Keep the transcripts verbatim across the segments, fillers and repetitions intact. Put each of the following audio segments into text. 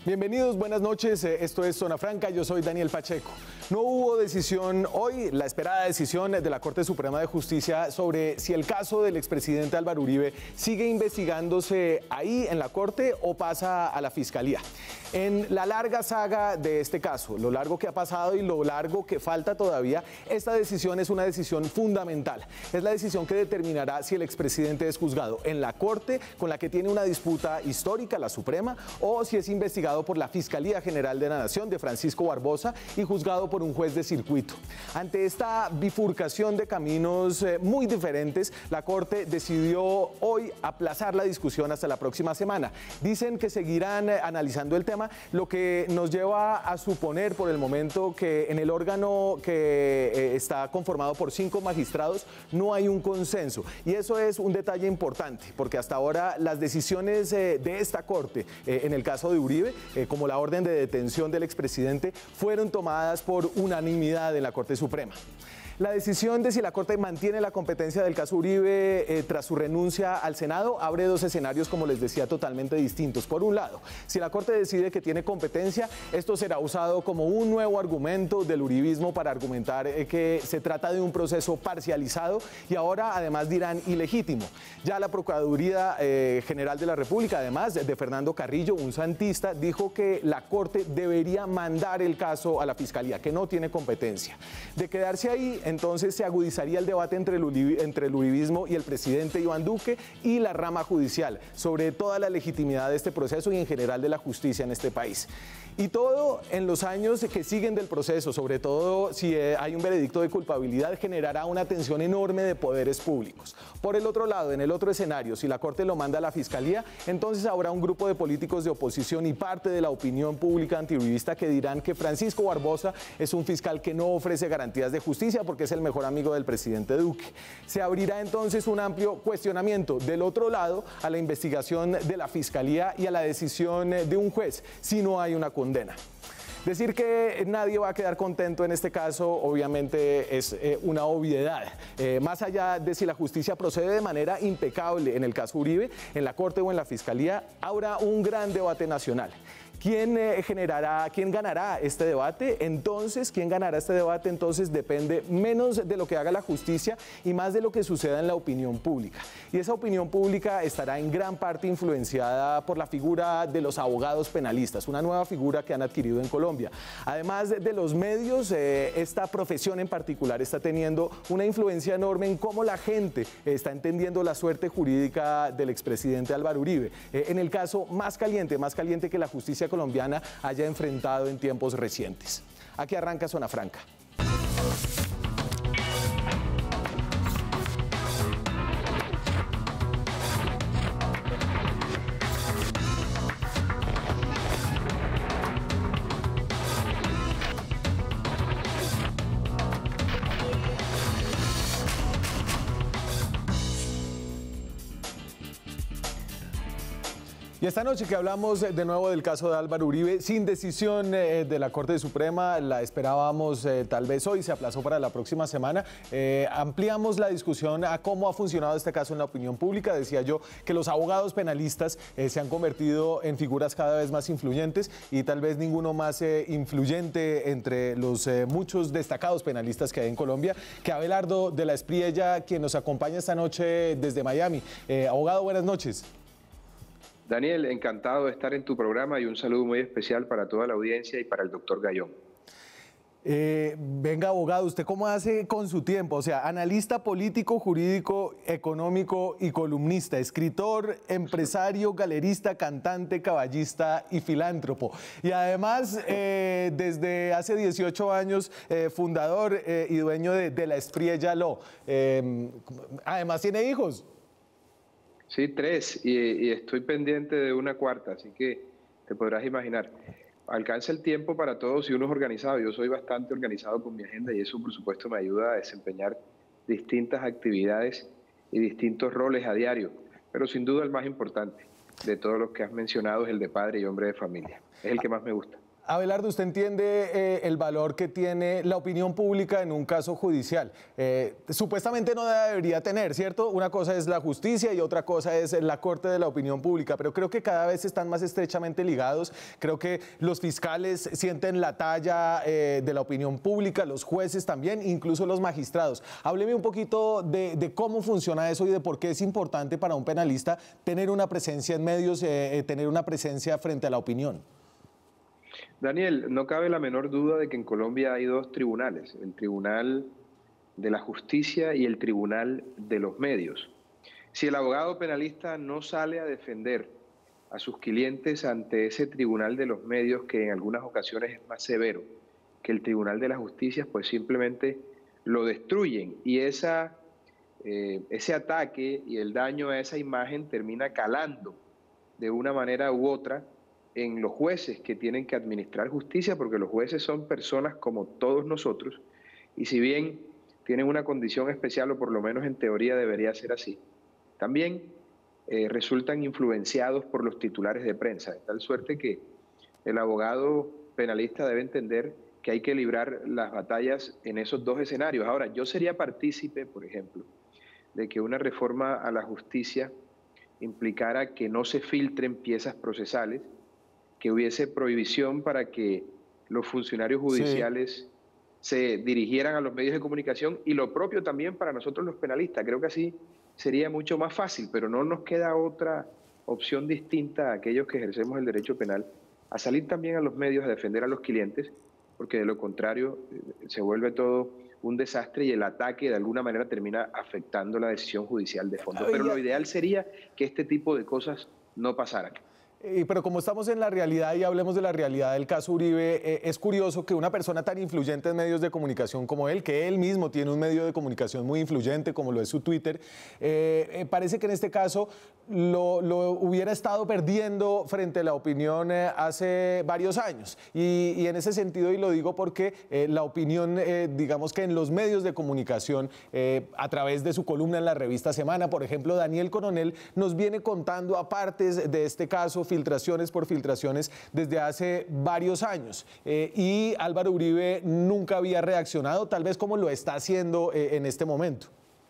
Bienvenidos, buenas noches. Esto es Zona Franca, yo soy Daniel Pacheco. No hubo decisión hoy, la esperada decisión de la Corte Suprema de Justicia sobre si el caso del expresidente Álvaro Uribe sigue investigándose ahí en la Corte o pasa a la Fiscalía. En la larga saga de este caso, lo largo que ha pasado y lo largo que falta todavía, esta decisión es una decisión fundamental. Es la decisión que determinará si el expresidente es juzgado en la Corte, con la que tiene una disputa histórica, la Suprema, o si es investigado por la Fiscalía General de la Nación de Francisco Barbosa y juzgado por un juez de circuito. Ante esta bifurcación de caminos eh, muy diferentes, la Corte decidió hoy aplazar la discusión hasta la próxima semana. Dicen que seguirán eh, analizando el tema, lo que nos lleva a suponer por el momento que en el órgano que eh, está conformado por cinco magistrados no hay un consenso. Y eso es un detalle importante, porque hasta ahora las decisiones eh, de esta Corte, eh, en el caso de Uribe, eh, como la orden de detención del expresidente, fueron tomadas por unanimidad en la Corte Suprema. La decisión de si la Corte mantiene la competencia del caso Uribe eh, tras su renuncia al Senado abre dos escenarios, como les decía, totalmente distintos. Por un lado, si la Corte decide que tiene competencia, esto será usado como un nuevo argumento del uribismo para argumentar eh, que se trata de un proceso parcializado y ahora además dirán ilegítimo. Ya la Procuraduría eh, General de la República, además de Fernando Carrillo, un santista, dijo que la Corte debería mandar el caso a la Fiscalía, que no tiene competencia. De quedarse ahí, entonces se agudizaría el debate entre el, Uribe, entre el uribismo y el presidente Iván Duque y la rama judicial sobre toda la legitimidad de este proceso y en general de la justicia en este país. Y todo en los años que siguen del proceso, sobre todo si hay un veredicto de culpabilidad, generará una tensión enorme de poderes públicos. Por el otro lado, en el otro escenario, si la Corte lo manda a la Fiscalía, entonces habrá un grupo de políticos de oposición y parte de la opinión pública antiuribista que dirán que Francisco Barbosa es un fiscal que no ofrece garantías de justicia porque es el mejor amigo del presidente Duque. Se abrirá entonces un amplio cuestionamiento del otro lado a la investigación de la Fiscalía y a la decisión de un juez si no hay una condena. Decir que nadie va a quedar contento en este caso obviamente es eh, una obviedad. Eh, más allá de si la justicia procede de manera impecable en el caso Uribe, en la Corte o en la Fiscalía, habrá un gran debate nacional. ¿Quién eh, generará, quién ganará este debate? Entonces, ¿quién ganará este debate? Entonces depende menos de lo que haga la justicia y más de lo que suceda en la opinión pública. Y esa opinión pública estará en gran parte influenciada por la figura de los abogados penalistas, una nueva figura que han adquirido en Colombia. Además de los medios, eh, esta profesión en particular está teniendo una influencia enorme en cómo la gente está entendiendo la suerte jurídica del expresidente Álvaro Uribe. Eh, en el caso más caliente, más caliente que la justicia colombiana haya enfrentado en tiempos recientes. Aquí arranca Zona Franca. Y esta noche que hablamos de nuevo del caso de Álvaro Uribe, sin decisión eh, de la Corte Suprema, la esperábamos eh, tal vez hoy, se aplazó para la próxima semana. Eh, ampliamos la discusión a cómo ha funcionado este caso en la opinión pública. Decía yo que los abogados penalistas eh, se han convertido en figuras cada vez más influyentes y tal vez ninguno más eh, influyente entre los eh, muchos destacados penalistas que hay en Colombia que Abelardo de la Espriella, quien nos acompaña esta noche desde Miami. Eh, abogado, buenas noches. Daniel, encantado de estar en tu programa y un saludo muy especial para toda la audiencia y para el doctor Gayón. Eh, venga, abogado, ¿usted cómo hace con su tiempo? O sea, analista político, jurídico, económico y columnista, escritor, empresario, galerista, cantante, caballista y filántropo. Y además, eh, desde hace dieciocho años, eh, fundador eh, y dueño de, de la Espriella Law. Eh, además, tiene hijos. Sí, tres, y, y estoy pendiente de una cuarta, así que te podrás imaginar. Alcanza el tiempo para todos si uno es organizado. Yo soy bastante organizado con mi agenda y eso, por supuesto, me ayuda a desempeñar distintas actividades y distintos roles a diario. Pero sin duda el más importante de todos los que has mencionado es el de padre y hombre de familia. Es el que más me gusta. Abelardo, ¿usted entiende eh, el valor que tiene la opinión pública en un caso judicial? Eh, supuestamente no debería tener, ¿cierto? Una cosa es la justicia y otra cosa es la corte de la opinión pública, pero creo que cada vez están más estrechamente ligados. Creo que los fiscales sienten la talla eh, de la opinión pública, los jueces también, incluso los magistrados. Hábleme un poquito de, de cómo funciona eso y de por qué es importante para un penalista tener una presencia en medios, eh, tener una presencia frente a la opinión. Daniel, no cabe la menor duda de que en Colombia hay dos tribunales, el Tribunal de la Justicia y el Tribunal de los Medios. Si el abogado penalista no sale a defender a sus clientes ante ese Tribunal de los Medios, que en algunas ocasiones es más severo que el Tribunal de la Justicia, pues simplemente lo destruyen y esa, eh, ese ataque y el daño a esa imagen termina calando de una manera u otra en los jueces que tienen que administrar justicia, porque los jueces son personas como todos nosotros, y si bien tienen una condición especial, o por lo menos en teoría debería ser así, también eh, resultan influenciados por los titulares de prensa, de tal suerte que el abogado penalista debe entender que hay que librar las batallas en esos dos escenarios. Ahora, yo sería partícipe, por ejemplo, de que una reforma a la justicia implicara que no se filtren piezas procesales, que hubiese prohibición para que los funcionarios judiciales sí. se dirigieran a los medios de comunicación, y lo propio también para nosotros los penalistas. Creo que así sería mucho más fácil, pero no nos queda otra opción distinta a aquellos que ejercemos el derecho penal, a salir también a los medios a defender a los clientes, porque de lo contrario se vuelve todo un desastre y el ataque de alguna manera termina afectando la decisión judicial de fondo. Pero lo ideal sería que este tipo de cosas no pasaran. Pero como estamos en la realidad y hablemos de la realidad del caso Uribe, eh, es curioso que una persona tan influyente en medios de comunicación como él, que él mismo tiene un medio de comunicación muy influyente como lo es su Twitter, eh, eh, parece que en este caso lo, lo hubiera estado perdiendo frente a la opinión eh, hace varios años. Y, y en ese sentido, y lo digo porque eh, la opinión, eh, digamos que en los medios de comunicación, eh, a través de su columna en la revista Semana, por ejemplo, Daniel Coronel nos viene contando apartes de este caso, filtraciones por filtraciones desde hace varios años. Eh, y Álvaro Uribe nunca había reaccionado, tal vez como lo está haciendo eh, en este momento.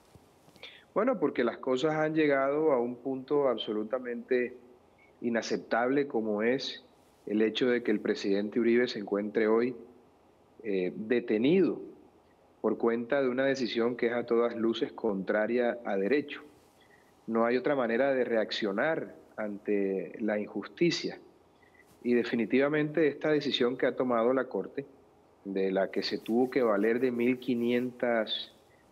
Bueno, porque las cosas han llegado a un punto absolutamente inaceptable, como es el hecho de que el presidente Uribe se encuentre hoy eh, detenido por cuenta de una decisión que es a todas luces contraria a derecho. No hay otra manera de reaccionar ante la injusticia. Y definitivamente esta decisión que ha tomado la Corte, de la que se tuvo que valer de mil quinientos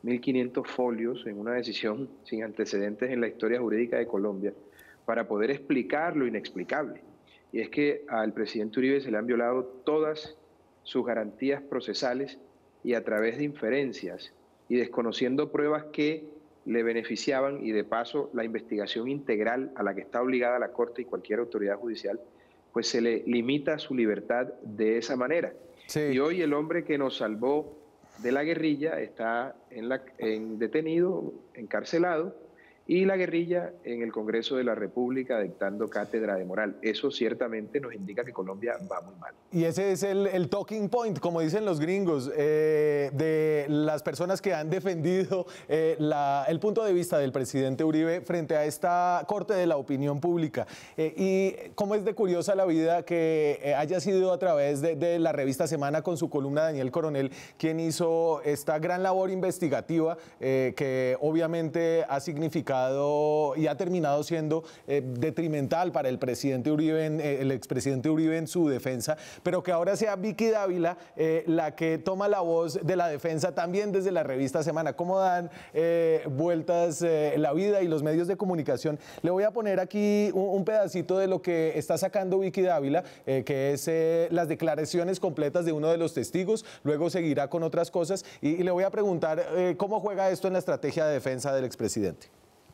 folios en una decisión sin antecedentes en la historia jurídica de Colombia, para poder explicar lo inexplicable. Y es que al presidente Uribe se le han violado todas sus garantías procesales y a través de inferencias y desconociendo pruebas que le beneficiaban, y de paso la investigación integral a la que está obligada la Corte y cualquier autoridad judicial, pues se le limita su libertad de esa manera. Sí. Y hoy el hombre que nos salvó de la guerrilla está en la, en detenido, encarcelado, y la guerrilla en el Congreso de la República dictando cátedra de moral. Eso ciertamente nos indica que Colombia va muy mal. Y ese es el, el talking point, como dicen los gringos, eh, de las personas que han defendido eh, la, el punto de vista del presidente Uribe frente a esta corte de la opinión pública. Eh, y como es de curiosa la vida que eh, haya sido a través de, de la revista Semana con su columna Daniel Coronel, quien hizo esta gran labor investigativa eh, que obviamente ha significado y ha terminado siendo eh, detrimental para el presidente Uribe, en, eh, el expresidente Uribe en su defensa, pero que ahora sea Vicky Dávila eh, la que toma la voz de la defensa también desde la revista Semana. ¿Cómo dan eh, vueltas eh, la vida y los medios de comunicación? Le voy a poner aquí un, un pedacito de lo que está sacando Vicky Dávila, eh, que es eh, las declaraciones completas de uno de los testigos, luego seguirá con otras cosas y, y le voy a preguntar eh, cómo juega esto en la estrategia de defensa del expresidente.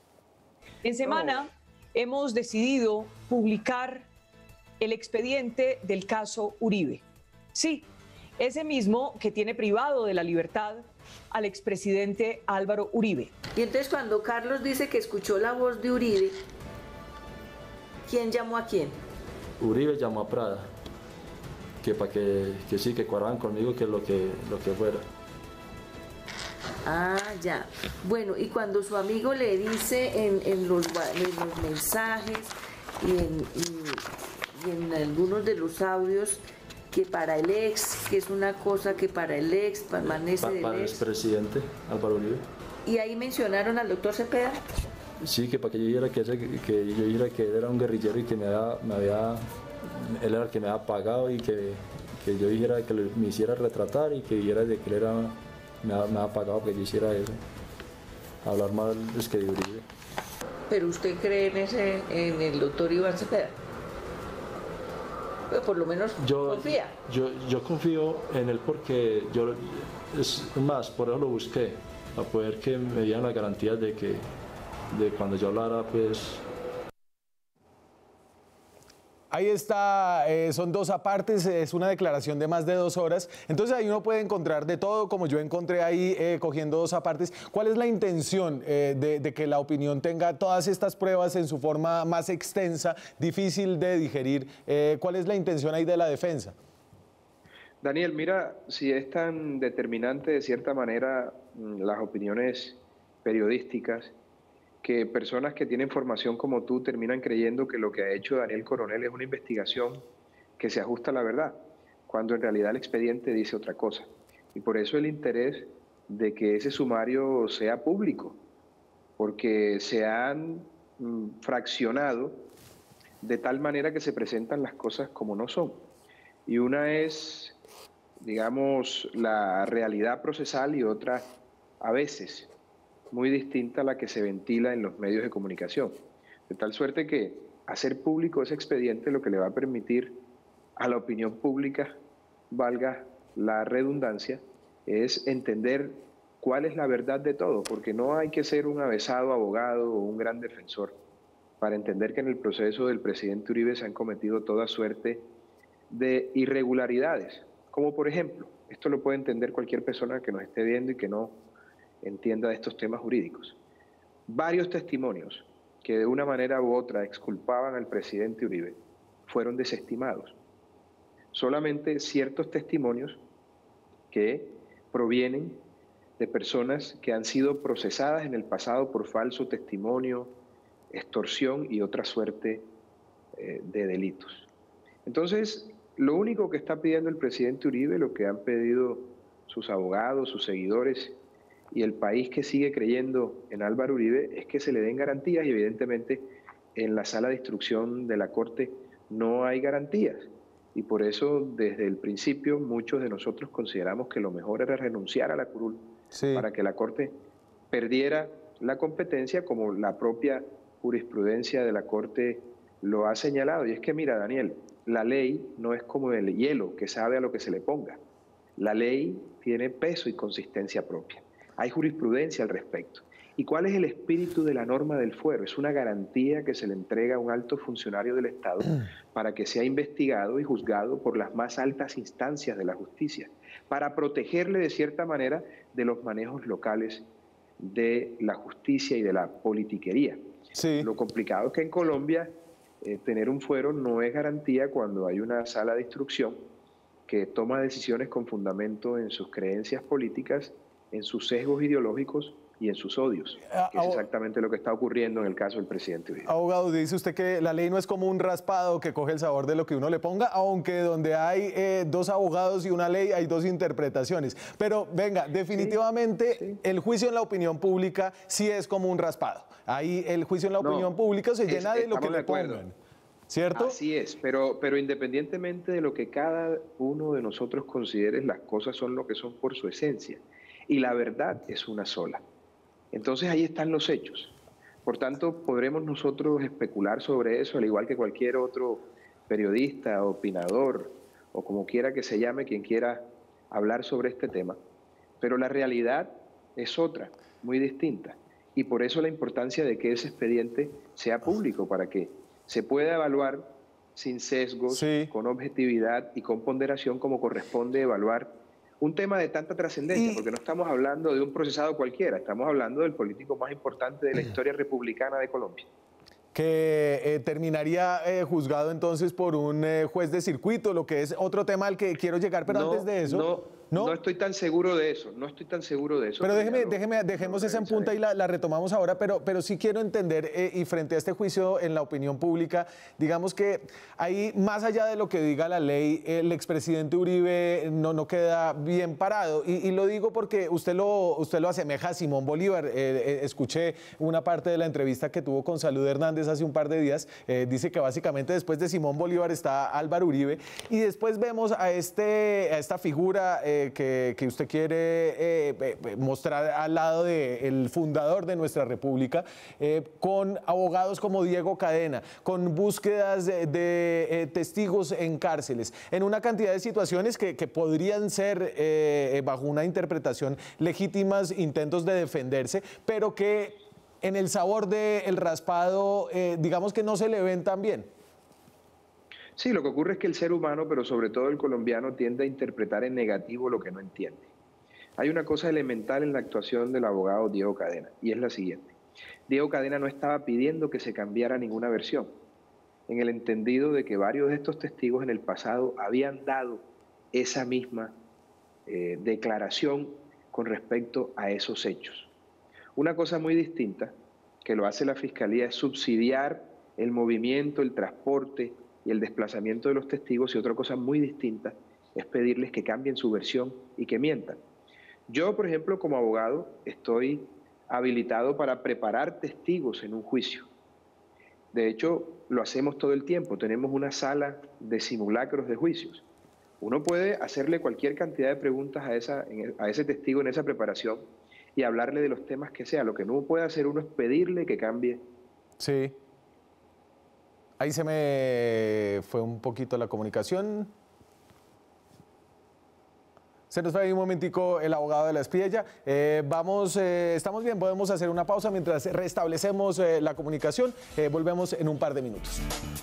En Semana oh. hemos decidido publicar el expediente del caso Uribe. Sí, ese mismo que tiene privado de la libertad al expresidente Álvaro Uribe. Y entonces cuando Carlos dice que escuchó la voz de Uribe, ¿quién llamó a quién? Uribe llamó a Prada, que para que, que sí, que cuadraban conmigo, que lo que, lo que fuera. Ah, ya. Bueno, y cuando su amigo le dice en, en, los, en los mensajes y en, y, y en algunos de los audios que para el ex, que es una cosa que para el ex permanece Pa, del para ex. el expresidente Álvaro Uribe. ¿Y ahí mencionaron al doctor Cepeda? Sí, que para que yo dijera que, ese, que yo dijera que él era un guerrillero y que me había, me había él era el que me había pagado y que, que yo dijera que me hiciera retratar y que dijera de que él era, me había, me había pagado que yo hiciera eso. Hablar mal es que de Uribe. ¿Pero usted cree en ese, en el doctor Iván Cepeda? Pues por lo menos yo, confía. Yo, yo confío en él porque yo, es más, por eso lo busqué, a poder que me dieran las garantías de que de cuando yo hablara, pues... Ahí está, eh, son dos apartes, es una declaración de más de dos horas, entonces ahí uno puede encontrar de todo, como yo encontré ahí eh, cogiendo dos apartes. ¿Cuál es la intención eh, de, de que la opinión tenga todas estas pruebas en su forma más extensa, difícil de digerir? Eh, ¿Cuál es la intención ahí de la defensa? Daniel, mira, si es tan determinante de cierta manera las opiniones periodísticas, que personas que tienen formación como tú terminan creyendo que lo que ha hecho Daniel Coronel es una investigación que se ajusta a la verdad, cuando en realidad el expediente dice otra cosa. Y por eso el interés de que ese sumario sea público, porque se han mm, fraccionado de tal manera que se presentan las cosas como no son. Y una es, digamos, la realidad procesal y otra, a veces, muy distinta a la que se ventila en los medios de comunicación. De tal suerte que hacer público ese expediente lo que le va a permitir a la opinión pública, valga la redundancia, es entender cuál es la verdad de todo, porque no hay que ser un avesado abogado o un gran defensor para entender que en el proceso del presidente Uribe se han cometido toda suerte de irregularidades, como por ejemplo, esto lo puede entender cualquier persona que nos esté viendo y que no entienda de estos temas jurídicos. Varios testimonios que de una manera u otra exculpaban al presidente Uribe fueron desestimados. Solamente ciertos testimonios que provienen de personas que han sido procesadas en el pasado por falso testimonio, extorsión y otra suerte eh, de delitos. Entonces, lo único que está pidiendo el presidente Uribe, lo que han pedido sus abogados, sus seguidores, y el país que sigue creyendo en Álvaro Uribe, es que se le den garantías, y evidentemente en la sala de instrucción de la Corte no hay garantías. Y por eso desde el principio muchos de nosotros consideramos que lo mejor era renunciar a la curul, sí, para que la Corte perdiera la competencia, como la propia jurisprudencia de la Corte lo ha señalado. Y es que mira, Daniel, la ley no es como el hielo que sabe a lo que se le ponga. La ley tiene peso y consistencia propia. Hay jurisprudencia al respecto. ¿Y cuál es el espíritu de la norma del fuero? Es una garantía que se le entrega a un alto funcionario del Estado para que sea investigado y juzgado por las más altas instancias de la justicia, para protegerle de cierta manera de los manejos locales de la justicia y de la politiquería. Sí. Lo complicado es que en Colombia eh, tener un fuero no es garantía cuando hay una sala de instrucción que toma decisiones con fundamento en sus creencias políticas, en sus sesgos ideológicos y en sus odios, que es exactamente lo que está ocurriendo en el caso del presidente Uribe. Abogado, dice usted que la ley no es como un raspado que coge el sabor de lo que uno le ponga, aunque donde hay eh, dos abogados y una ley hay dos interpretaciones. Pero venga, definitivamente sí, sí. El juicio en la opinión pública sí es como un raspado. Ahí el juicio en la no, opinión pública se llena es, de lo que le pongan, ¿cierto? Así es, pero, pero independientemente de lo que cada uno de nosotros considere, las cosas son lo que son por su esencia. Y la verdad es una sola. Entonces ahí están los hechos. Por tanto, podremos nosotros especular sobre eso, al igual que cualquier otro periodista, opinador, o como quiera que se llame, quien quiera hablar sobre este tema. Pero la realidad es otra, muy distinta. Y por eso la importancia de que ese expediente sea público, para que se pueda evaluar sin sesgos, sí, con objetividad y con ponderación, como corresponde evaluar un tema de tanta trascendencia, porque no estamos hablando de un procesado cualquiera, estamos hablando del político más importante de la historia republicana de Colombia. que eh, terminaría eh, juzgado entonces por un eh, juez de circuito, lo que es otro tema al que quiero llegar, pero no, antes de eso... No. ¿No? No estoy tan seguro de eso, no estoy tan seguro de eso. Pero déjeme, lo, déjeme, dejemos esa en punta y la, la retomamos ahora, pero, pero sí quiero entender, eh, y frente a este juicio en la opinión pública, digamos que ahí, más allá de lo que diga la ley, el expresidente Uribe no, no queda bien parado. Y, y lo digo porque usted lo, usted lo asemeja a Simón Bolívar. Eh, eh, escuché una parte de la entrevista que tuvo con Salud Hernández hace un par de días. Eh, dice que básicamente después de Simón Bolívar está Álvaro Uribe. Y después vemos a, este, a esta figura... Eh, Que, que usted quiere eh, eh, mostrar al lado del fundador de nuestra república, eh, con abogados como Diego Cadena, con búsquedas de, de eh, testigos en cárceles, en una cantidad de situaciones que, que podrían ser, eh, bajo una interpretación, legítimas intentos de defenderse, pero que en el sabor del raspado, eh, digamos que no se le ven tan bien. Sí, lo que ocurre es que el ser humano, pero sobre todo el colombiano, tiende a interpretar en negativo lo que no entiende. Hay una cosa elemental en la actuación del abogado Diego Cadena, y es la siguiente. Diego Cadena no estaba pidiendo que se cambiara ninguna versión, en el entendido de que varios de estos testigos en el pasado habían dado esa misma eh, declaración con respecto a esos hechos. Una cosa muy distinta que lo hace la Fiscalía es subsidiar el movimiento, el transporte y el desplazamiento de los testigos, y otra cosa muy distinta es pedirles que cambien su versión y que mientan. Yo, por ejemplo, como abogado, estoy habilitado para preparar testigos en un juicio. De hecho, lo hacemos todo el tiempo. Tenemos una sala de simulacros de juicios. Uno puede hacerle cualquier cantidad de preguntas a, esa, a ese testigo en esa preparación y hablarle de los temas que sea. Lo que no puede hacer uno es pedirle que cambie. Sí. Ahí se me fue un poquito la comunicación. Se nos fue ahí un momentico el abogado de la Espriella. Eh, vamos, eh, estamos bien, podemos hacer una pausa mientras restablecemos eh, la comunicación. Eh, volvemos en un par de minutos.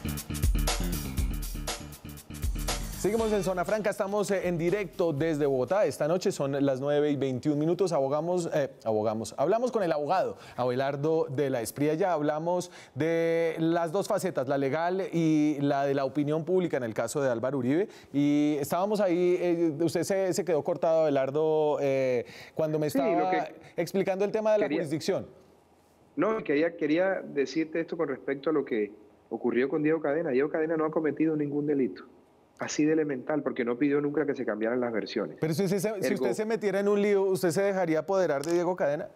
Seguimos en Zona Franca, estamos en directo desde Bogotá. Esta noche son las nueve y veintiún minutos. Abogamos, eh, abogamos. Hablamos con el abogado Abelardo de la Espriella. Hablamos de las dos facetas, la legal y la de la opinión pública en el caso de Álvaro Uribe. Y estábamos ahí, eh, usted se, se quedó cortado, Abelardo, eh, cuando me estaba sí, lo que explicando el tema de la quería, jurisdicción. No, quería, quería decirte esto con respecto a lo que ocurrió con Diego Cadena. Diego Cadena no ha cometido ningún delito. Así de elemental, porque no pidió nunca que se cambiaran las versiones. Pero si usted, se, Ergo, si usted se metiera en un lío, ¿usted se dejaría apoderar de Diego Cadena?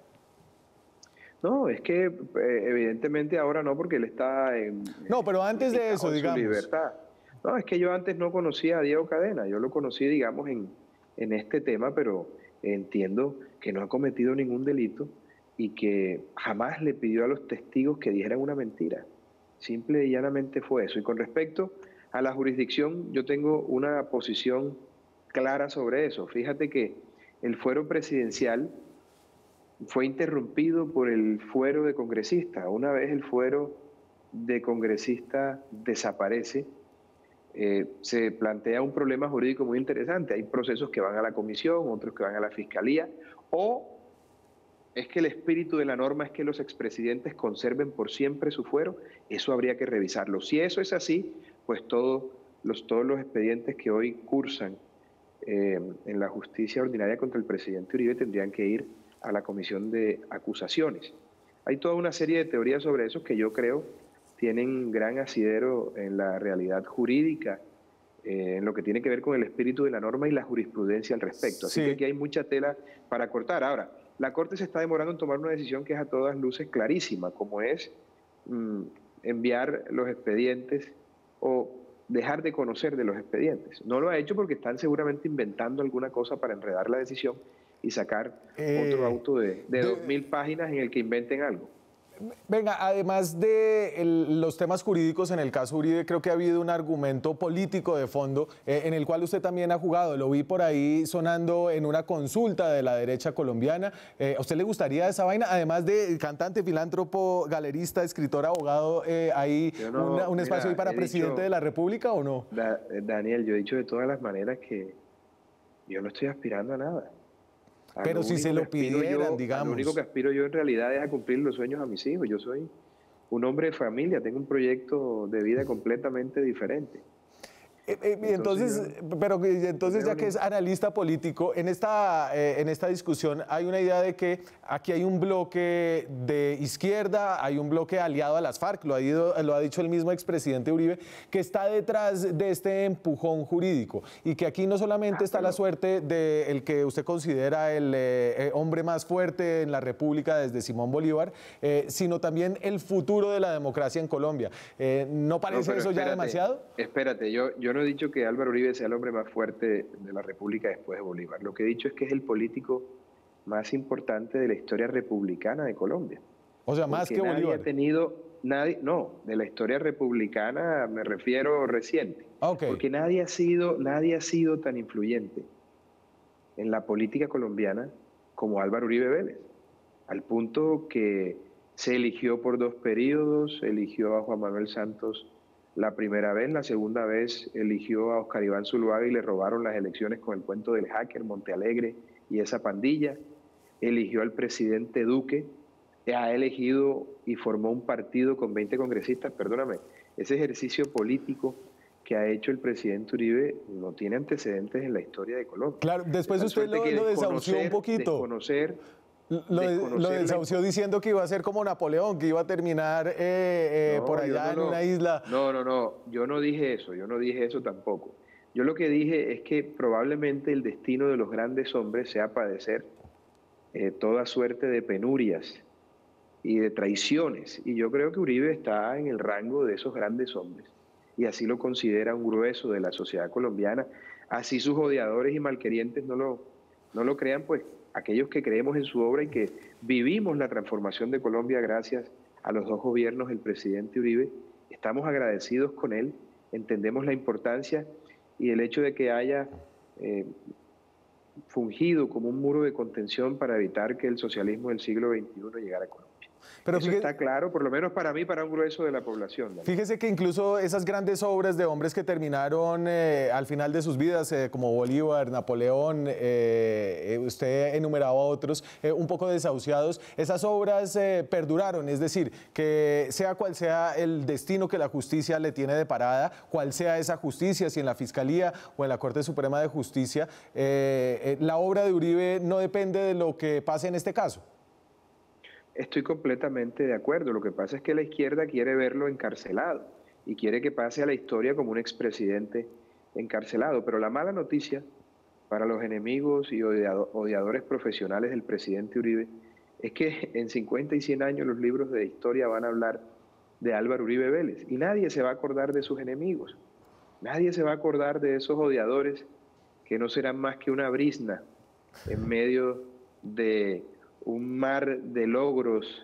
No, es que eh, evidentemente ahora no, porque él está en... No, pero antes de eso, digamos. Libertad. No, es que yo antes no conocía a Diego Cadena, yo lo conocí, digamos, en, en este tema, pero entiendo que no ha cometido ningún delito y que jamás le pidió a los testigos que dijeran una mentira. Simple y llanamente fue eso. Y con respecto a la jurisdicción, yo tengo una posición clara sobre eso. Fíjate que el fuero presidencial fue interrumpido por el fuero de congresistas. Una vez el fuero de congresistas desaparece, eh, se plantea un problema jurídico muy interesante. Hay procesos que van a la comisión, otros que van a la fiscalía, o es que el espíritu de la norma es que los expresidentes conserven por siempre su fuero. Eso habría que revisarlo. Si eso es así, pues todos los, todos los expedientes que hoy cursan eh, en la justicia ordinaria contra el presidente Uribe tendrían que ir a la comisión de acusaciones. Hay toda una serie de teorías sobre eso que yo creo tienen gran asidero en la realidad jurídica, eh, en lo que tiene que ver con el espíritu de la norma y la jurisprudencia al respecto. Así sí. que aquí hay mucha tela para cortar. Ahora, la Corte se está demorando en tomar una decisión que es a todas luces clarísima, como es mmm, enviar los expedientes o dejar de conocer de los expedientes. No lo ha hecho porque están seguramente inventando alguna cosa para enredar la decisión y sacar eh, otro auto de, de dos mil páginas en el que inventen algo. Venga, además de el, los temas jurídicos en el caso Uribe, creo que ha habido un argumento político de fondo eh, en el cual usted también ha jugado. Lo vi por ahí sonando en una consulta de la derecha colombiana. Eh, ¿A usted le gustaría esa vaina? Además de cantante, filántropo, galerista, escritor, abogado, eh, ¿hay no, una, un mira, espacio ahí para presidente dicho, de la República o no? Da, Daniel, yo he dicho de todas las maneras que yo no estoy aspirando a nada. A Pero si se lo pidieran, yo, digamos. Lo único que aspiro yo en realidad es a cumplir los sueños a mis hijos. Yo soy un hombre de familia, tengo un proyecto de vida completamente diferente. Eh, eh, entonces, Entonces, yo, pero entonces ya que es analista político, en esta, eh, en esta discusión hay una idea de que aquí hay un bloque de izquierda, hay un bloque aliado a las FARC, lo ha, ido, lo ha dicho el mismo expresidente Uribe, que está detrás de este empujón jurídico y que aquí no solamente ah, está pero, la suerte del que usted considera el eh, hombre más fuerte en la República desde Simón Bolívar, eh, sino también el futuro de la democracia en Colombia. Eh, ¿No parece no, eso espérate, ya demasiado? Espérate, yo, yo no he dicho que Álvaro Uribe sea el hombre más fuerte de la República después de Bolívar. Lo que he dicho es que es el político más importante de la historia republicana de Colombia. O sea, más que nadie Bolívar. Ha tenido, nadie, no, de la historia republicana me refiero reciente. Okay. Porque nadie ha sido, nadie ha sido tan influyente en la política colombiana como Álvaro Uribe Vélez. Al punto que se eligió por dos periodos, eligió a Juan Manuel Santos la primera vez, la segunda vez eligió a Oscar Iván Zuluaga y le robaron las elecciones con el cuento del hacker, Montealegre y esa pandilla. Eligió al presidente Duque, ha elegido y formó un partido con veinte congresistas. Perdóname, ese ejercicio político que ha hecho el presidente Uribe no tiene antecedentes en la historia de Colombia. Claro, después usted lo, lo desahució un poquito. Desconocer, Lo, lo desahució diciendo que iba a ser como Napoleón, que iba a terminar eh, eh, no, por allá no, en una isla. No, no, no, yo no dije eso, yo no dije eso tampoco. Yo lo que dije es que probablemente el destino de los grandes hombres sea padecer eh, toda suerte de penurias y de traiciones. Y yo creo que Uribe está en el rango de esos grandes hombres. Y así lo considera un grueso de la sociedad colombiana. Así sus odiadores y malquerientes no lo, no lo crean, pues aquellos que creemos en su obra y que vivimos la transformación de Colombia gracias a los dos gobiernos del presidente Uribe, estamos agradecidos con él, entendemos la importancia y el hecho de que haya eh, fungido como un muro de contención para evitar que el socialismo del siglo veintiuno llegara a Colombia. Pero eso fíjese, está claro, por lo menos para mí, para un grueso de la población. ¿Vale? Fíjese que incluso esas grandes obras de hombres que terminaron eh, al final de sus vidas, eh, como Bolívar, Napoleón, eh, usted enumeraba otros, eh, un poco desahuciados, esas obras eh, perduraron, es decir, que sea cual sea el destino que la justicia le tiene deparada, cual sea esa justicia, si en la Fiscalía o en la Corte Suprema de Justicia, eh, eh, la obra de Uribe no depende de lo que pase en este caso. Estoy completamente de acuerdo. Lo que pasa es que la izquierda quiere verlo encarcelado y quiere que pase a la historia como un expresidente encarcelado. Pero la mala noticia para los enemigos y odiadores profesionales del presidente Uribe es que en cincuenta y cien años los libros de historia van a hablar de Álvaro Uribe Vélez y nadie se va a acordar de sus enemigos. Nadie se va a acordar de esos odiadores que no serán más que una brizna en medio de un mar de logros,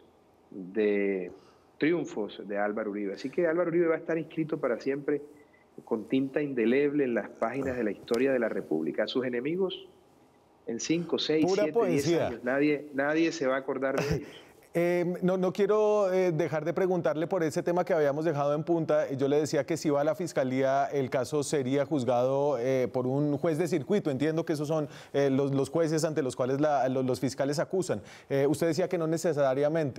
de triunfos de Álvaro Uribe. Así que Álvaro Uribe va a estar inscrito para siempre con tinta indeleble en las páginas de la historia de la República. A sus enemigos, en cinco, seis, siete, diez años, nadie, nadie se va a acordar de ellos. Eh, no, no quiero eh, dejar de preguntarle por ese tema que habíamos dejado en punta. Yo le decía que si va a la Fiscalía, el caso sería juzgado eh, por un juez de circuito. Entiendo que esos son eh, los, los jueces ante los cuales la, los, los fiscales acusan. Eh, usted decía que no necesariamente.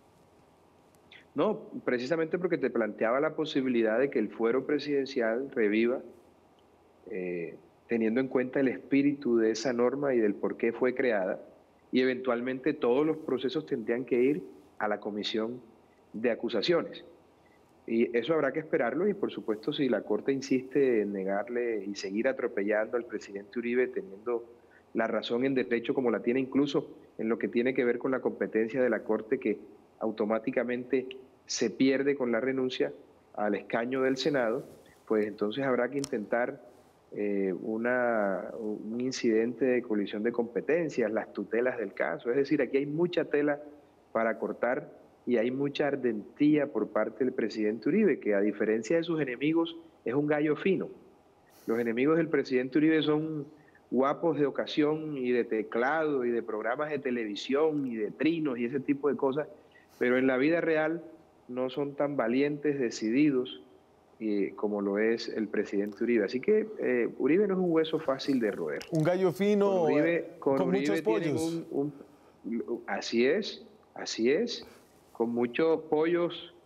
No, precisamente porque te planteaba la posibilidad de que el fuero presidencial reviva, eh, teniendo en cuenta el espíritu de esa norma y del por qué fue creada. Y eventualmente todos los procesos tendrían que ir a la comisión de acusaciones. Y eso habrá que esperarlo y por supuesto si la Corte insiste en negarle y seguir atropellando al presidente Uribe teniendo la razón en derecho como la tiene incluso en lo que tiene que ver con la competencia de la Corte que automáticamente se pierde con la renuncia al escaño del Senado, pues entonces habrá que intentar Eh, una, un incidente de colisión de competencias, las tutelas del caso. Es decir, aquí hay mucha tela para cortar y hay mucha ardentía por parte del presidente Uribe, que a diferencia de sus enemigos es un gallo fino. Los enemigos del presidente Uribe son guapos de ocasión y de teclado y de programas de televisión y de trinos y ese tipo de cosas, pero en la vida real no son tan valientes, decididos, Y como lo es el presidente Uribe. Así que eh, Uribe no es un hueso fácil de roer. Un gallo fino con, Uribe, con, con Uribe muchos pollos. Un, un, así es, así es, con muchos pollos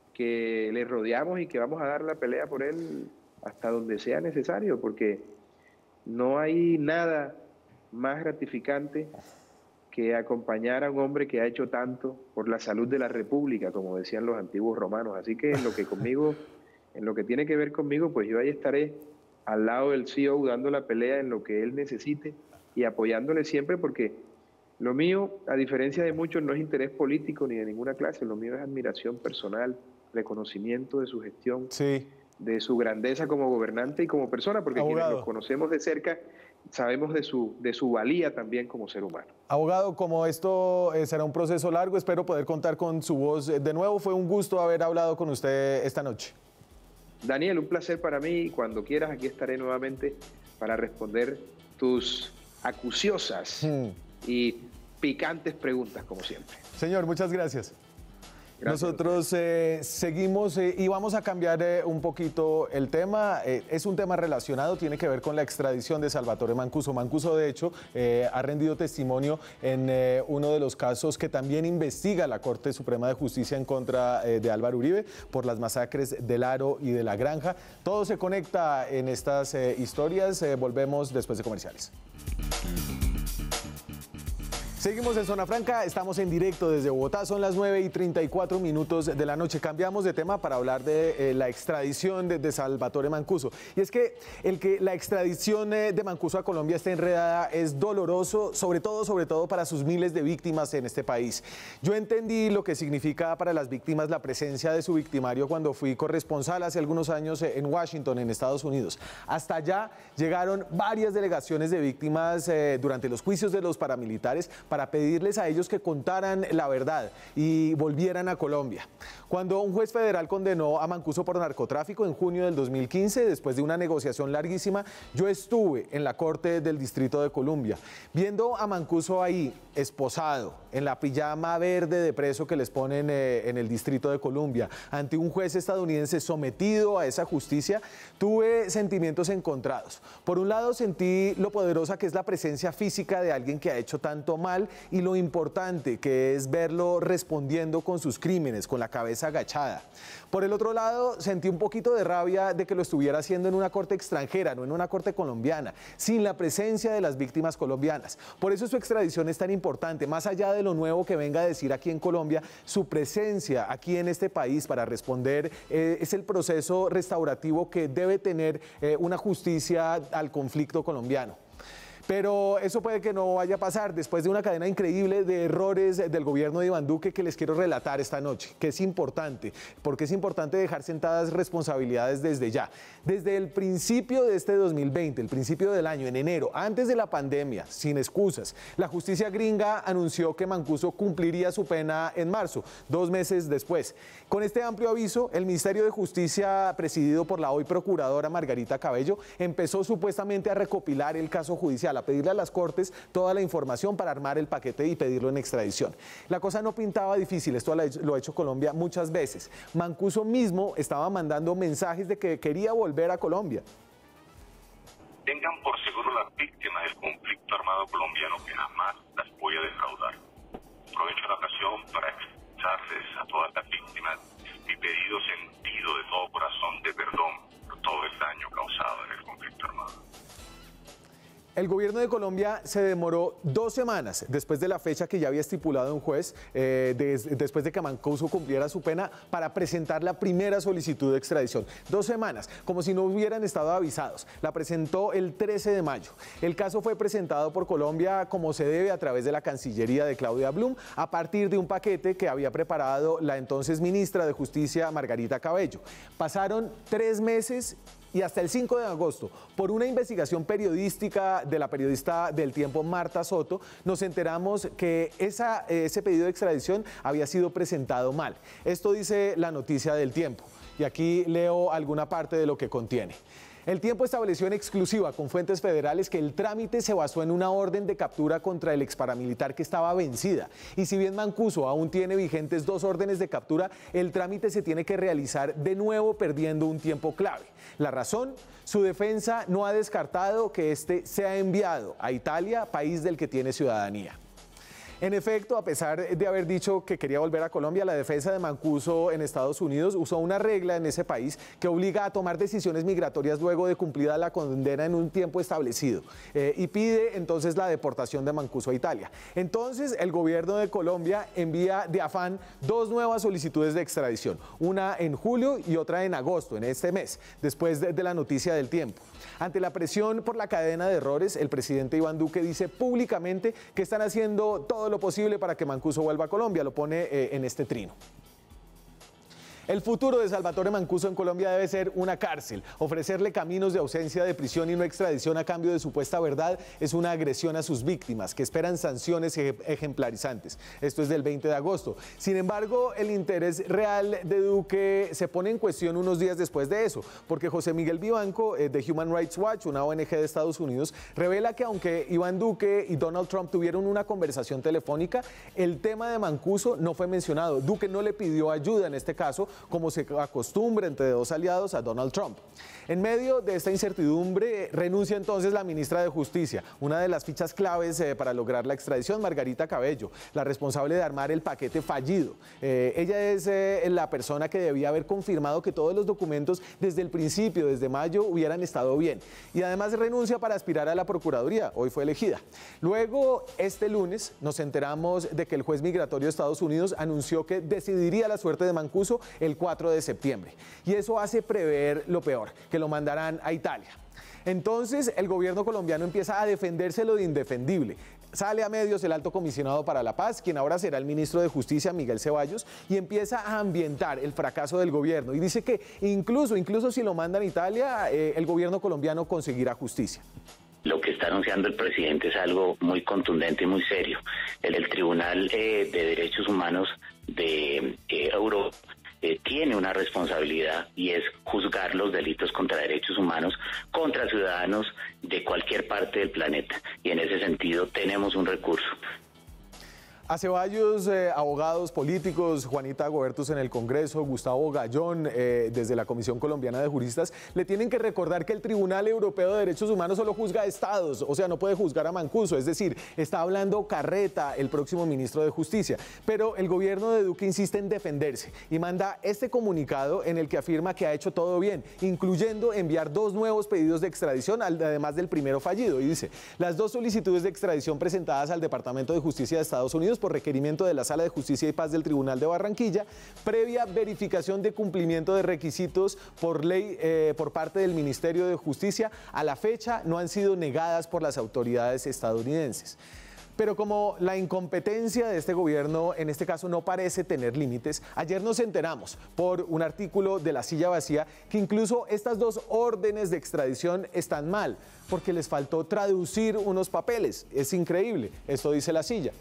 que le rodeamos y que vamos a dar la pelea por él hasta donde sea necesario, porque no hay nada más gratificante que acompañar a un hombre que ha hecho tanto por la salud de la República, como decían los antiguos romanos. Así que en lo que conmigo, en lo que tiene que ver conmigo, pues yo ahí estaré al lado del C E O dando la pelea en lo que él necesite y apoyándole siempre, porque lo mío, a diferencia de muchos, no es interés político ni de ninguna clase, lo mío es admiración personal, reconocimiento de su gestión, sí, de su grandeza como gobernante y como persona, porque Abogado. quienes lo conocemos de cerca sabemos de su, de su valía también como ser humano. Abogado, como esto eh, será un proceso largo, espero poder contar con su voz de nuevo. Fue un gusto haber hablado con usted esta noche. Daniel, un placer para mí y cuando quieras aquí estaré nuevamente para responder tus acuciosas hmm. y picantes preguntas, como siempre. Señor, muchas gracias. Gracias. Nosotros eh, seguimos eh, y vamos a cambiar eh, un poquito el tema. Eh, es un tema relacionado, tiene que ver con la extradición de Salvatore Mancuso. Mancuso, de hecho, eh, ha rendido testimonio en eh, uno de los casos que también investiga la Corte Suprema de Justicia en contra eh, de Álvaro Uribe por las masacres del Aro y de La Granja. Todo se conecta en estas eh, historias. Eh, volvemos después de comerciales. Seguimos en Zona Franca, estamos en directo desde Bogotá, son las nueve y treinta y cuatro minutos de la noche. Cambiamos de tema para hablar de eh, la extradición de, de Salvatore Mancuso. Y es que el que la extradición eh, de Mancuso a Colombia esté enredada es doloroso, sobre todo, sobre todo para sus miles de víctimas en este país. Yo entendí lo que significa para las víctimas la presencia de su victimario cuando fui corresponsal hace algunos años en Washington, en Estados Unidos. Hasta allá llegaron varias delegaciones de víctimas eh, durante los juicios de los paramilitares para pedirles a ellos que contaran la verdad y volvieran a Colombia. Cuando un juez federal condenó a Mancuso por narcotráfico en junio del dos mil quince, después de una negociación larguísima, yo estuve en la Corte del Distrito de Columbia, viendo a Mancuso ahí, esposado, en la pijama verde de preso que les ponen eh, en el Distrito de Columbia, ante un juez estadounidense sometido a esa justicia, tuve sentimientos encontrados. Por un lado, sentí lo poderosa que es la presencia física de alguien que ha hecho tanto mal y lo importante que es verlo respondiendo con sus crímenes, con la cabeza agachada. Por el otro lado, sentí un poquito de rabia de que lo estuviera haciendo en una corte extranjera, no en una corte colombiana, sin la presencia de las víctimas colombianas. Por eso su extradición es tan importante, más allá de lo nuevo que venga a decir aquí en Colombia, su presencia aquí en este país para responder eh, es el proceso restaurativo que debe tener eh, una justicia al conflicto colombiano. Pero eso puede que no vaya a pasar después de una cadena increíble de errores del gobierno de Iván Duque que les quiero relatar esta noche, que es importante, porque es importante dejar sentadas responsabilidades desde ya. Desde el principio de este dos mil veinte, el principio del año, en enero, antes de la pandemia, sin excusas, la justicia gringa anunció que Mancuso cumpliría su pena en marzo, dos meses después. Con este amplio aviso, el Ministerio de Justicia, presidido por la hoy procuradora Margarita Cabello, empezó supuestamente a recopilar el caso judicial, a pedirle a las Cortes toda la información para armar el paquete y pedirlo en extradición. La cosa no pintaba difícil, esto lo ha hecho Colombia muchas veces. Mancuso mismo estaba mandando mensajes de que quería volver a Colombia. Tengan por seguro las víctimas del conflicto armado colombiano que jamás las voy a defraudar. Aprovecho la ocasión para expresarles a todas las víctimas mi pedido sentido de todo corazón de perdón por todo el daño causado en el conflicto armado. El gobierno de Colombia se demoró dos semanas después de la fecha que ya había estipulado un juez, eh, des, después de que Mancuso cumpliera su pena, para presentar la primera solicitud de extradición. Dos semanas, como si no hubieran estado avisados. La presentó el trece de mayo. El caso fue presentado por Colombia como se debe a través de la Cancillería de Claudia Blum, a partir de un paquete que había preparado la entonces ministra de Justicia, Margarita Cabello. Pasaron tres meses y hasta el cinco de agosto, por una investigación periodística de la periodista del Tiempo Marta Soto, nos enteramos que esa, ese pedido de extradición había sido presentado mal. Esto dice la noticia del Tiempo, y aquí leo alguna parte de lo que contiene. El Tiempo estableció en exclusiva con fuentes federales que el trámite se basó en una orden de captura contra el exparamilitar que estaba vencida. Y si bien Mancuso aún tiene vigentes dos órdenes de captura, el trámite se tiene que realizar de nuevo perdiendo un tiempo clave. La razón, su defensa no ha descartado que este sea enviado a Italia, país del que tiene ciudadanía. En efecto, a pesar de haber dicho que quería volver a Colombia, la defensa de Mancuso en Estados Unidos usó una regla en ese país que obliga a tomar decisiones migratorias luego de cumplida la condena en un tiempo establecido eh, y pide entonces la deportación de Mancuso a Italia. Entonces, el gobierno de Colombia envía de afán dos nuevas solicitudes de extradición, una en julio y otra en agosto, en este mes, después de, de la noticia del tiempo. Ante la presión por la cadena de errores, el presidente Iván Duque dice públicamente que están haciendo todo lo posible para que Mancuso vuelva a Colombia, lo pone eh, en este trino. El futuro de Salvatore Mancuso en Colombia debe ser una cárcel. Ofrecerle caminos de ausencia de prisión y no extradición a cambio de supuesta verdad es una agresión a sus víctimas, que esperan sanciones ejemplarizantes. Esto es del veinte de agosto. Sin embargo, el interés real de Duque se pone en cuestión unos días después de eso, porque José Miguel Vivanco, eh, de Human Rights Watch, una O N G de Estados Unidos, revela que aunque Iván Duque y Donald Trump tuvieron una conversación telefónica, el tema de Mancuso no fue mencionado. Duque no le pidió ayuda en este caso, como se acostumbra entre dos aliados a Donald Trump. En medio de esta incertidumbre, renuncia entonces la ministra de Justicia, una de las fichas claves eh, para lograr la extradición, Margarita Cabello, la responsable de armar el paquete fallido. Eh, ella es eh, la persona que debía haber confirmado que todos los documentos desde el principio, desde mayo, hubieran estado bien. Y además renuncia para aspirar a la Procuraduría, hoy fue elegida. Luego, este lunes, nos enteramos de que el juez migratorio de Estados Unidos anunció que decidiría la suerte de Mancuso el cuatro de septiembre. Y eso hace prever lo peor, que lo mandarán a Italia. Entonces, el gobierno colombiano empieza a defenderse lo de indefendible. Sale a medios el alto comisionado para la paz, quien ahora será el ministro de Justicia, Miguel Ceballos, y empieza a ambientar el fracaso del gobierno. Y dice que incluso, incluso si lo mandan a Italia, eh, el gobierno colombiano conseguirá justicia. Lo que está anunciando el presidente es algo muy contundente y muy serio. El, el Tribunal eh, de Derechos Humanos de eh, Europa Eh, tiene una responsabilidad y es juzgar los delitos contra derechos humanos contra ciudadanos de cualquier parte del planeta, y en ese sentido tenemos un recurso. A Ceballos, eh, abogados políticos, Juanita Gobertus en el Congreso, Gustavo Gallón eh, desde la Comisión Colombiana de Juristas, le tienen que recordar que el Tribunal Europeo de Derechos Humanos solo juzga a estados, o sea, no puede juzgar a Mancuso, es decir, está hablando Carreta, el próximo ministro de Justicia. Pero el gobierno de Duque insiste en defenderse y manda este comunicado en el que afirma que ha hecho todo bien, incluyendo enviar dos nuevos pedidos de extradición, además del primero fallido. Y dice, las dos solicitudes de extradición presentadas al Departamento de Justicia de Estados Unidos por requerimiento de la Sala de Justicia y Paz del Tribunal de Barranquilla, previa verificación de cumplimiento de requisitos por ley eh, por parte del Ministerio de Justicia, a la fecha no han sido negadas por las autoridades estadounidenses. Pero como la incompetencia de este gobierno en este caso no parece tener límites, ayer nos enteramos por un artículo de La Silla Vacía que incluso estas dos órdenes de extradición están mal, porque les faltó traducir unos papeles. Es increíble, esto dice La Silla.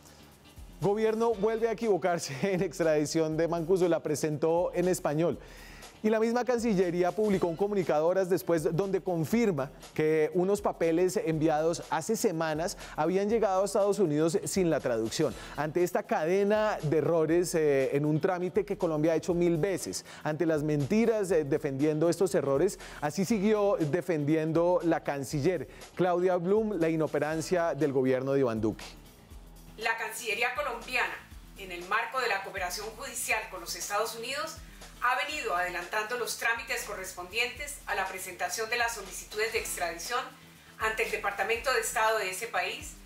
Gobierno vuelve a equivocarse en extradición de Mancuso, la presentó en español. Y la misma Cancillería publicó un comunicado horas después donde confirma que unos papeles enviados hace semanas habían llegado a Estados Unidos sin la traducción. Ante esta cadena de errores eh, en un trámite que Colombia ha hecho mil veces, ante las mentiras eh, defendiendo estos errores, así siguió defendiendo la canciller Claudia Blum la inoperancia del gobierno de Iván Duque. La Cancillería colombiana, en el marco de la cooperación judicial con los Estados Unidos, ha venido adelantando los trámites correspondientes a la presentación de las solicitudes de extradición ante el Departamento de Estado de ese país.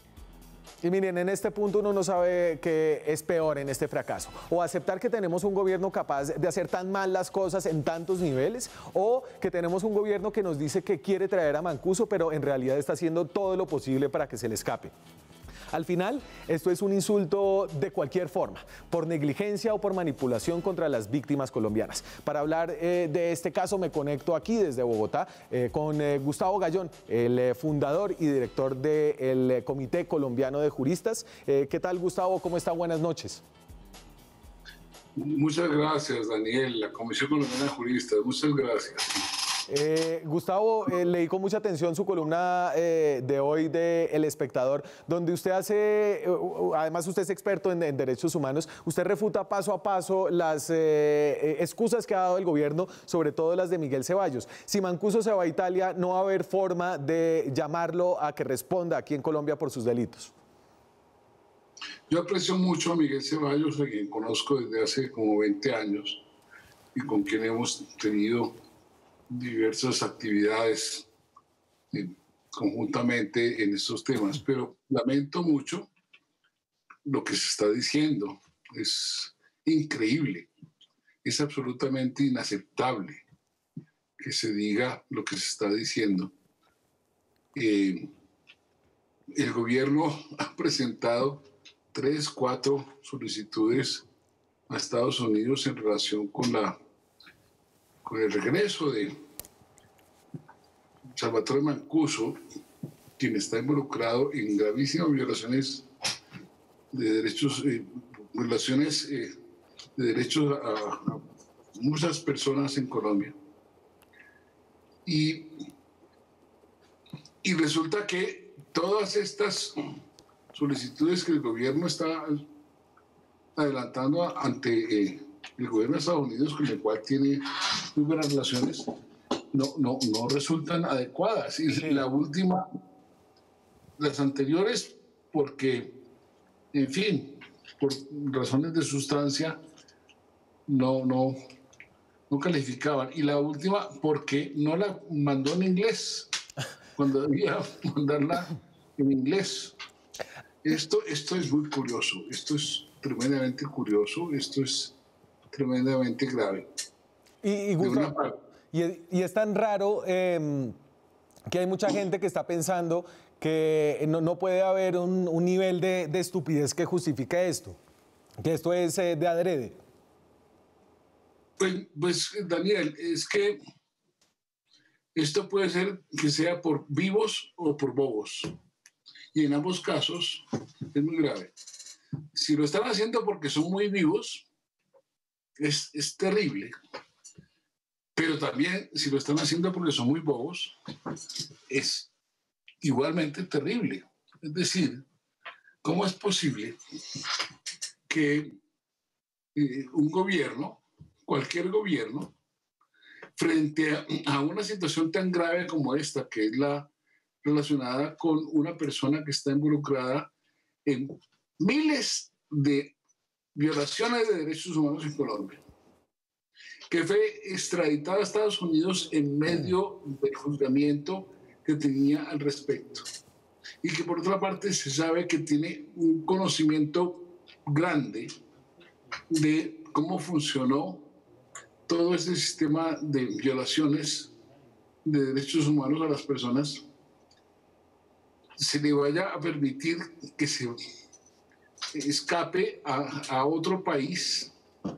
Y miren, en este punto uno no sabe qué es peor en este fracaso. O aceptar que tenemos un gobierno capaz de hacer tan mal las cosas en tantos niveles, o que tenemos un gobierno que nos dice que quiere traer a Mancuso, pero en realidad está haciendo todo lo posible para que se le escape. Al final, esto es un insulto de cualquier forma, por negligencia o por manipulación contra las víctimas colombianas. Para hablar eh, de este caso me conecto aquí desde Bogotá eh, con eh, Gustavo Gallón, el eh, fundador y director del eh, Comité Colombiano de Juristas. Eh, ¿Qué tal, Gustavo? ¿Cómo está? Buenas noches. Muchas gracias, Daniel, la Comisión Colombiana de Juristas. Muchas gracias. Eh, Gustavo, eh, leí con mucha atención su columna eh, de hoy de El Espectador, donde usted hace, eh, además usted es experto en, en derechos humanos, usted refuta paso a paso las eh, excusas que ha dado el gobierno, sobre todo las de Miguel Ceballos. Si Mancuso se va a Italia, no va a haber forma de llamarlo a que responda aquí en Colombia por sus delitos. Yo aprecio mucho a Miguel Ceballos, a quien conozco desde hace como veinte años y con quien hemos tenido diversas actividades eh, conjuntamente en estos temas, pero lamento mucho lo que se está diciendo. Es increíble, es absolutamente inaceptable que se diga lo que se está diciendo. Eh, el gobierno ha presentado tres, cuatro solicitudes a Estados Unidos en relación con, la, con el regreso de Salvatore Mancuso, quien está involucrado en gravísimas violaciones de derechos, eh, violaciones eh, de derechos a, a muchas personas en Colombia. Y, y resulta que todas estas solicitudes que el gobierno está adelantando ante eh, el gobierno de Estados Unidos, con el cual tiene muy buenas relaciones, no, no, no resultan adecuadas. Y sí. La última, las anteriores, porque, en fin, por razones de sustancia, no, no, no calificaban. Y la última, porque no la mandó en inglés, cuando debía mandarla en inglés. Esto, esto es muy curioso, esto es tremendamente curioso, esto es tremendamente grave. Y, y, Gustavo, y, y es tan raro eh, que hay mucha gente que está pensando que no, no puede haber un, un nivel de, de estupidez que justifique esto, que esto es eh, de adrede. Pues, pues, Daniel, es que esto puede ser que sea por vivos o por bobos. Y en ambos casos es muy grave. Si lo están haciendo porque son muy vivos, es, es terrible. Pero también, si lo están haciendo porque son muy bobos, es igualmente terrible. Es decir, ¿cómo es posible que eh, un gobierno, cualquier gobierno, frente a, a una situación tan grave como esta, que es la relacionada con una persona que está involucrada en miles de violaciones de derechos humanos en Colombia, que fue extraditada a Estados Unidos en medio del juzgamiento que tenía al respecto, y que por otra parte se sabe que tiene un conocimiento grande de cómo funcionó todo este sistema de violaciones de derechos humanos a las personas, se le vaya a permitir que se escape a, a otro país.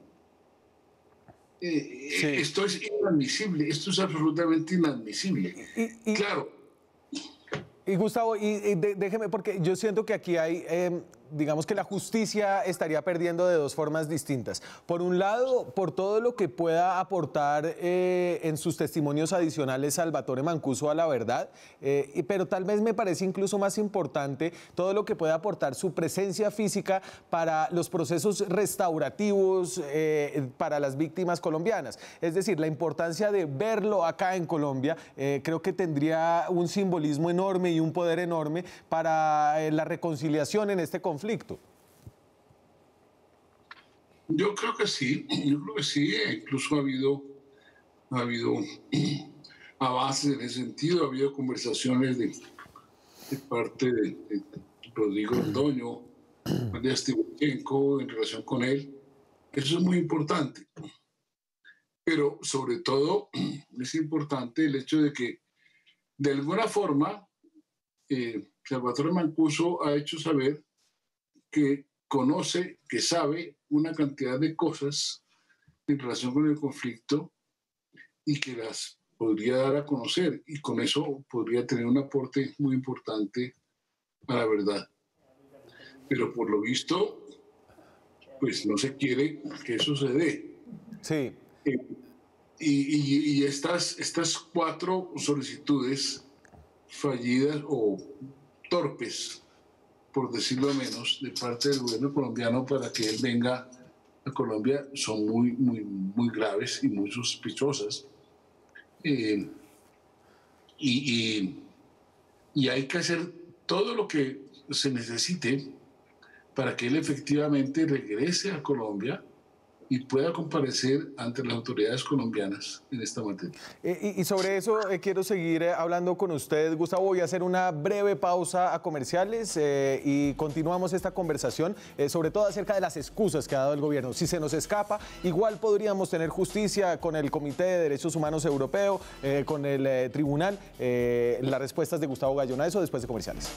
Eh, sí. Esto es inadmisible, esto es absolutamente inadmisible. Y, y, claro. Y Gustavo, y, y de, déjeme, porque yo siento que aquí hay, eh, digamos que la justicia estaría perdiendo de dos formas distintas. Por un lado, por todo lo que pueda aportar eh, en sus testimonios adicionales Salvatore Mancuso a la verdad, eh, pero tal vez me parece incluso más importante todo lo que pueda aportar su presencia física para los procesos restaurativos eh, para las víctimas colombianas. Es decir, la importancia de verlo acá en Colombia eh, creo que tendría un simbolismo enorme y un poder enorme para eh, la reconciliación en este conflicto. Yo creo que sí, yo creo que sí, incluso ha habido, ha habido avances en ese sentido, ha habido conversaciones de, de parte de, de Rodrigo Ordóñez, de Stibochenko en relación con él. Eso es muy importante, pero sobre todo es importante el hecho de que de alguna forma Eh, Salvatore Mancuso ha hecho saber que conoce, que sabe una cantidad de cosas en relación con el conflicto y que las podría dar a conocer, y con eso podría tener un aporte muy importante a la verdad. Pero por lo visto, pues no se quiere que eso se dé. Sí. Eh, y, y, y estas, estas cuatro solicitudes fallidas o torpes, por decirlo menos, de parte del gobierno colombiano para que él venga a Colombia son muy, muy, muy graves y muy sospechosas. Eh, y, y, y hay que hacer todo lo que se necesite para que él efectivamente regrese a Colombia y pueda comparecer ante las autoridades colombianas en esta materia. Eh, y, y sobre eso eh, quiero seguir eh, hablando con usted, Gustavo. Voy a hacer una breve pausa a comerciales eh, y continuamos esta conversación, eh, sobre todo acerca de las excusas que ha dado el gobierno. Si se nos escapa, igual podríamos tener justicia con el Comité de Derechos Humanos Europeo, eh, con el eh, Tribunal. Eh, las respuestas de Gustavo Gallón a eso después de comerciales.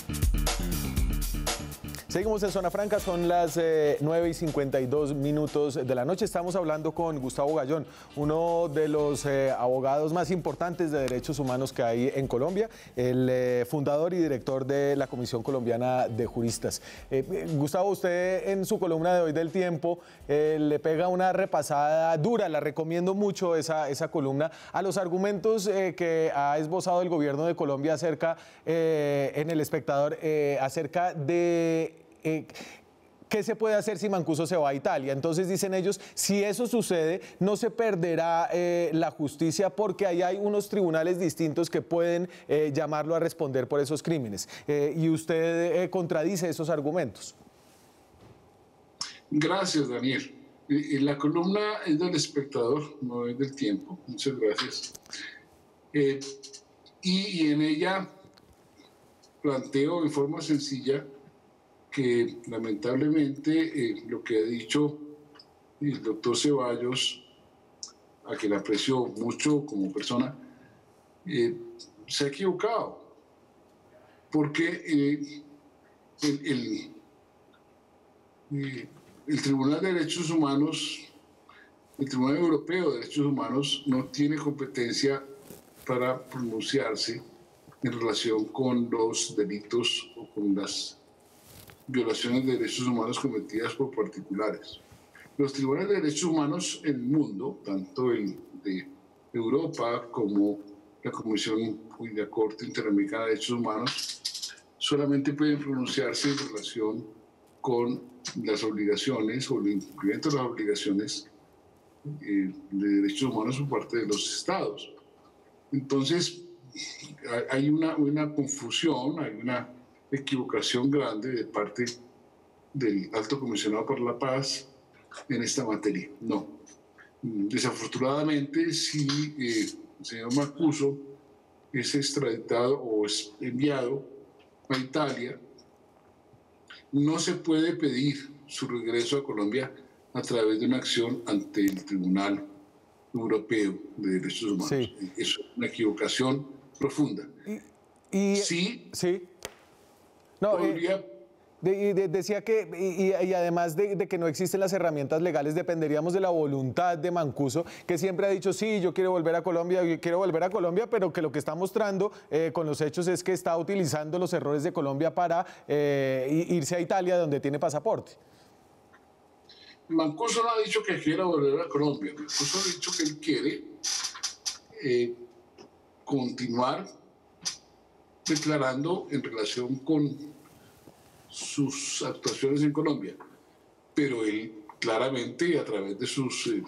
Seguimos en Zona Franca, son las eh, nueve y cincuenta y dos minutos de la noche. Estamos hablando con Gustavo Gallón, uno de los eh, abogados más importantes de derechos humanos que hay en Colombia, el eh, fundador y director de la Comisión Colombiana de Juristas. Eh, Gustavo, usted en su columna de hoy del Tiempo eh, le pega una repasada dura, la recomiendo mucho esa, esa columna, a los argumentos eh, que ha esbozado el gobierno de Colombia acerca, eh, en El Espectador, eh, acerca de... Eh, ¿Qué se puede hacer si Mancuso se va a Italia? Entonces dicen ellos, si eso sucede, no se perderá eh, la justicia porque ahí hay unos tribunales distintos que pueden eh, llamarlo a responder por esos crímenes. Eh, y usted eh, contradice esos argumentos. Gracias, Daniel. Eh, la columna es del Espectador, no es del Tiempo. Muchas gracias. Eh, y, y en ella planteo de forma sencilla que lamentablemente eh, lo que ha dicho el doctor Ceballos, a quien aprecio mucho como persona, eh, se ha equivocado, porque eh, el, el, eh, el Tribunal de Derechos Humanos, el Tribunal Europeo de Derechos Humanos no tiene competencia para pronunciarse en relación con los delitos o con las violaciones de derechos humanos cometidas por particulares. Los tribunales de derechos humanos en el mundo, tanto el de Europa como la Comisión y la Corte Interamericana de Derechos Humanos, solamente pueden pronunciarse en relación con las obligaciones o el incumplimiento de las obligaciones eh, de derechos humanos por parte de los estados. Entonces, hay una, una confusión, hay una equivocación grande de parte del Alto Comisionado para la Paz en esta materia. No. Desafortunadamente, si eh, el señor Mancuso es extraditado o es enviado a Italia, no se puede pedir su regreso a Colombia a través de una acción ante el Tribunal Europeo de Derechos Humanos. Sí. Es una equivocación profunda. Y, y, sí, sí. No, podría... eh, de, de, decía que, y, y además de, de que no existen las herramientas legales, dependeríamos de la voluntad de Mancuso, que siempre ha dicho, sí, yo quiero volver a Colombia, yo quiero volver a Colombia, pero que lo que está mostrando eh, con los hechos es que está utilizando los errores de Colombia para eh, irse a Italia, donde tiene pasaporte. Mancuso no ha dicho que quiera volver a Colombia. Mancuso ha dicho que él quiere eh, continuar declarando en relación con sus actuaciones en Colombia, pero él claramente a través de sus eh,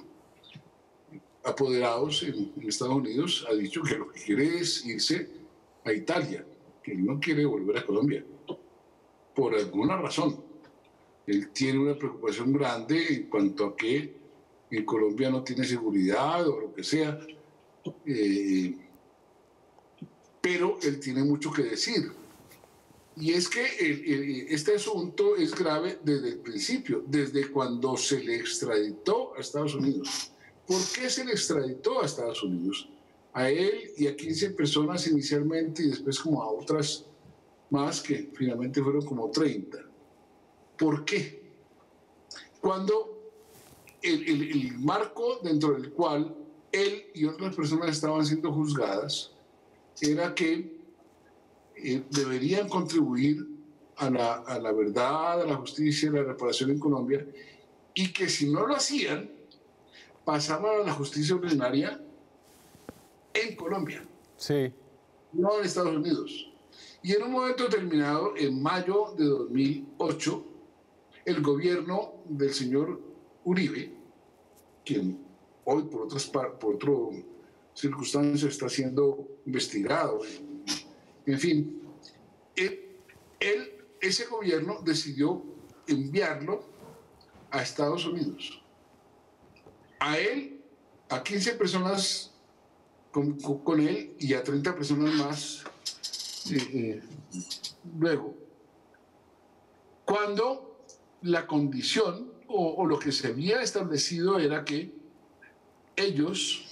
apoderados en, en Estados Unidos ha dicho que lo que quiere es irse a Italia, que él no quiere volver a Colombia por alguna razón. Él tiene una preocupación grande en cuanto a que en Colombia no tiene seguridad o lo que sea, eh, pero él tiene mucho que decir. Y es que el, el, este asunto es grave desde el principio, desde cuando se le extraditó a Estados Unidos. ¿Por qué se le extraditó a Estados Unidos? A él y a quince personas inicialmente y después como a otras más que finalmente fueron como treinta. ¿Por qué? Cuando el, el, el marco dentro del cual él y otras personas estaban siendo juzgadas era que eh, deberían contribuir a la, a la verdad, a la justicia, a la reparación en Colombia, y que si no lo hacían, pasaban a la justicia ordinaria en Colombia, sí, no en Estados Unidos. Y en un momento determinado, en mayo de dos mil ocho, el gobierno del señor Uribe, quien hoy por otras por otro circunstancias está siendo investigado, en fin, él, él, ese gobierno decidió enviarlo a Estados Unidos. A él, a quince personas con, con él y a treinta personas más eh, eh, luego. Cuando la condición o, o lo que se había establecido era que ellos,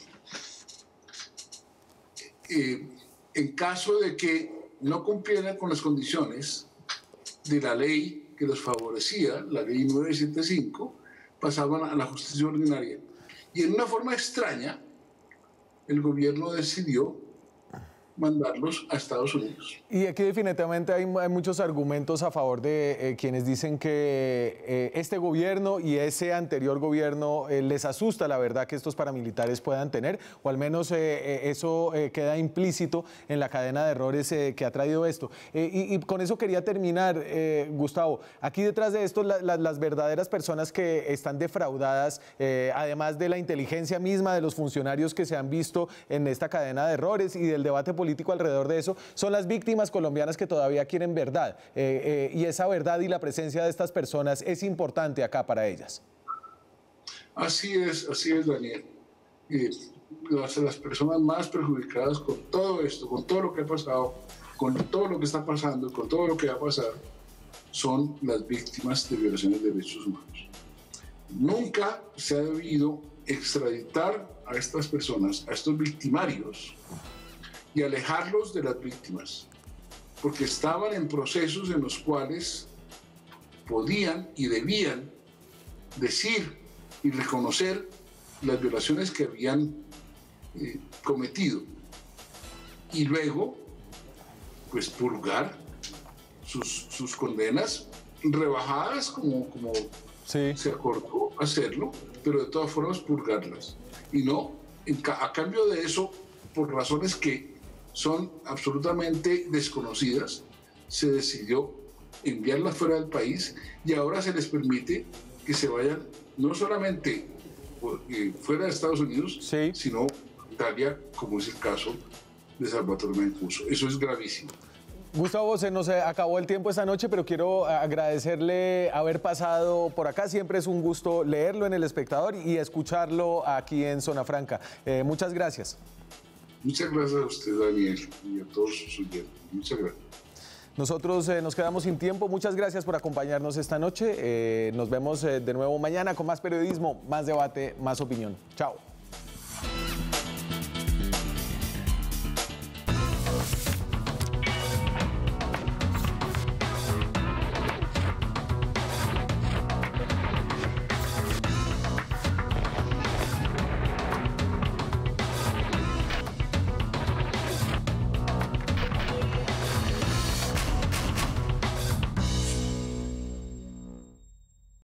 eh, en caso de que no cumplieran con las condiciones de la ley que los favorecía, la ley nueve setenta y cinco, pasaban a la justicia ordinaria. Y en una forma extraña, el gobierno decidió mandarlos a Estados Unidos. Y aquí definitivamente hay, hay muchos argumentos a favor de eh, quienes dicen que eh, este gobierno y ese anterior gobierno eh, les asusta la verdad que estos paramilitares puedan tener, o al menos eh, eh, eso eh, queda implícito en la cadena de errores eh, que ha traído esto. Eh, y, y con eso quería terminar, eh, Gustavo. Aquí detrás de esto, la, la, las verdaderas personas que están defraudadas, eh, además de la inteligencia misma de los funcionarios que se han visto en esta cadena de errores y del debate político alrededor de eso, son las víctimas colombianas que todavía quieren verdad. Eh, eh, y esa verdad y la presencia de estas personas es importante acá para ellas. Así es, así es, Daniel. Eh, las, las personas más perjudicadas con todo esto, con todo lo que ha pasado, con todo lo que está pasando, con todo lo que va a pasar, son las víctimas de violaciones de derechos humanos. Nunca se ha debido extraditar a estas personas, a estos victimarios, y alejarlos de las víctimas, porque estaban en procesos en los cuales podían y debían decir y reconocer las violaciones que habían eh, cometido y luego pues purgar sus, sus condenas rebajadas como, como sí. se acordó hacerlo, pero de todas formas purgarlas y no en, a cambio de eso, por razones que son absolutamente desconocidas, se decidió enviarlas fuera del país y ahora se les permite que se vayan no solamente fuera de Estados Unidos, sí. sino Italia, como es el caso de Salvatore Mancuso. Eso es gravísimo. Gustavo, se nos acabó el tiempo esta noche, pero quiero agradecerle haber pasado por acá. Siempre es un gusto leerlo en El Espectador y escucharlo aquí en Zona Franca. Eh, muchas gracias. Muchas gracias a usted, Daniel, y a todos sus oyentes. Muchas gracias. Nosotros eh, nos quedamos sin tiempo. Muchas gracias por acompañarnos esta noche. Eh, nos vemos eh, de nuevo mañana con más periodismo, más debate, más opinión. Chao.